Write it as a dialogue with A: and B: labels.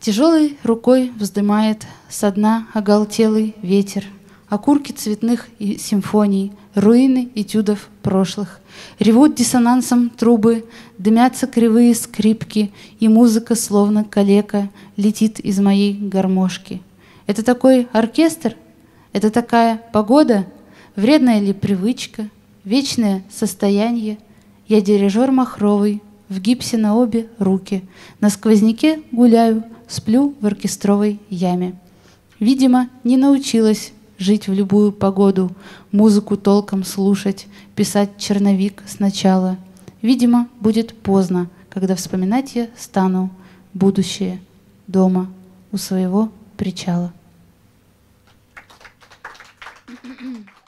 A: Тяжелой рукой вздымает со дна оголтелый ветер окурки цветных и симфоний, руины этюдов прошлых. Ревут диссонансом трубы, дымятся кривые скрипки, и музыка, словно калека, летит из моей гармошки. Это такой оркестр? Это такая погода? Вредная ли привычка? Вечное состояние? Я дирижер махровый, в гипсе на обе руки. На сквозняке гуляю, сплю в оркестровой яме. Видимо, не научилась жить в любую погоду, музыку толком слушать, писать черновик сначала. Видимо, будет поздно, когда вспоминать я стану будущее дома у своего причала.